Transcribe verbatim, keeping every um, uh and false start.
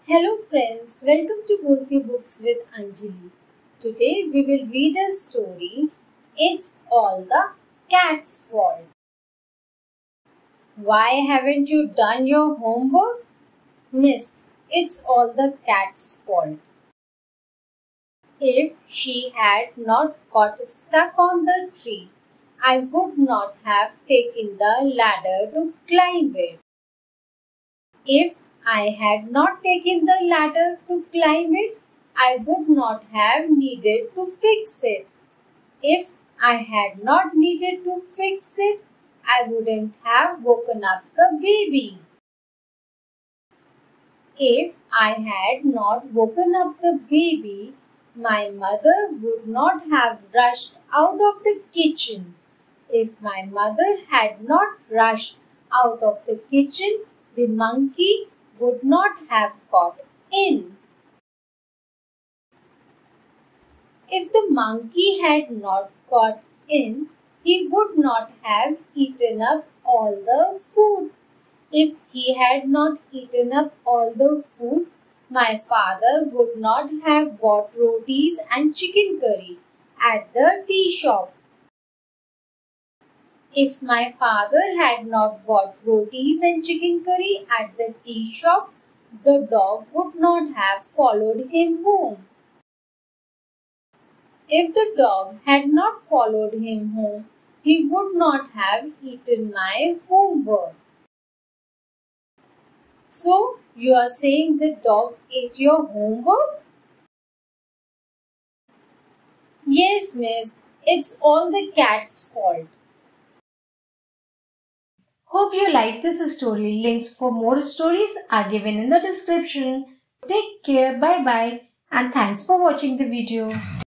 Hello friends, welcome to Bolti Books with Anjali. Today we will read a story, It's All the Cat's Fault. Why haven't you done your homework? Miss, it's all the cat's fault. If she had not got stuck on the tree, I would not have taken the ladder to climb it. If I had not taken the ladder to climb it, I would not have needed to fix it. If I had not needed to fix it, I wouldn't have woken up the baby. If I had not woken up the baby, my mother would not have rushed out of the kitchen. If my mother had not rushed out of the kitchen, the monkey would not have got in. If the monkey had not got in, he would not have eaten up all the food. If he had not eaten up all the food, my father would not have bought rotis and chicken curry at the tea shop. If my father had not bought rotis and chicken curry at the tea shop, the dog would not have followed him home. If the dog had not followed him home, he would not have eaten my homework. So, you are saying the dog ate your homework? Yes, miss, it's all the cat's fault. Hope you liked this story. Links for more stories are given in the description. Take care, bye bye, and thanks for watching the video.